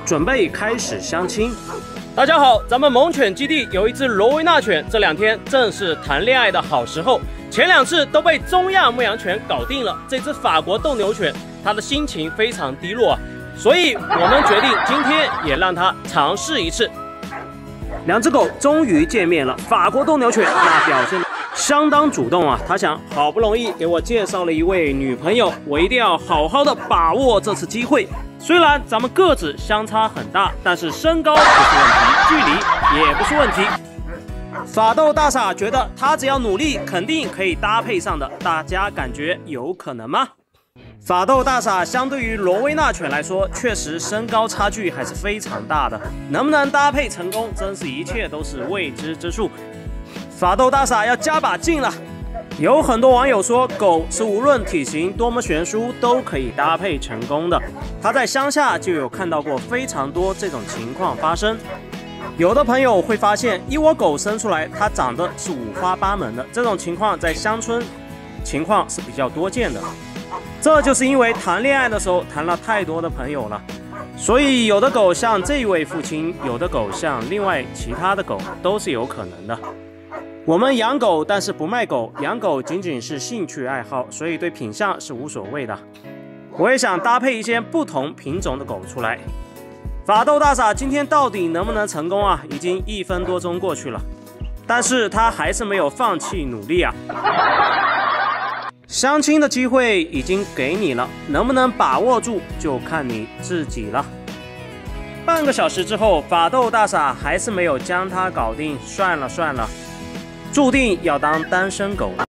准备开始相亲。 大家好，咱们猛犬基地有一只罗威纳犬，这2天正是谈恋爱的好时候。前2次都被中亚牧羊犬搞定了，这只法国斗牛犬，它的心情非常低落啊，所以我们决定今天也让它尝试一次。 2只狗终于见面了，法国斗牛犬那表现相当主动啊，他想，好不容易给我介绍了一位女朋友，我一定要好好的把握这次机会。虽然咱们个子相差很大，但是身高不是问题，距离也不是问题。法斗大傻觉得他只要努力，肯定可以搭配上的，大家感觉有可能吗？法斗大傻相对于罗威纳犬来说，确实身高差距还是非常大的，能不能搭配成功，真是一切都是未知之数。法斗大傻要加把劲了。有很多网友说，狗是无论体型多么悬殊都可以搭配成功的。他在乡下就有看到过非常多这种情况发生。有的朋友会发现，一窝狗生出来，它长得是五花八门的，这种情况在乡村情况是比较多见的。这就是因为谈恋爱的时候谈了太多的朋友了，所以有的狗像这位父亲，有的狗像另外其他的狗，都是有可能的。我们养狗，但是不卖狗，养狗仅仅是兴趣爱好，所以对品相是无所谓的。我也想搭配一些不同品种的狗出来。法斗大傻今天到底能不能成功啊？已经1分多钟过去了，但是他还是没有放弃努力啊。相亲的机会已经给你了，能不能把握住就看你自己了。半个小时之后，法斗大傻还是没有将他搞定，算了，注定要当单身狗了。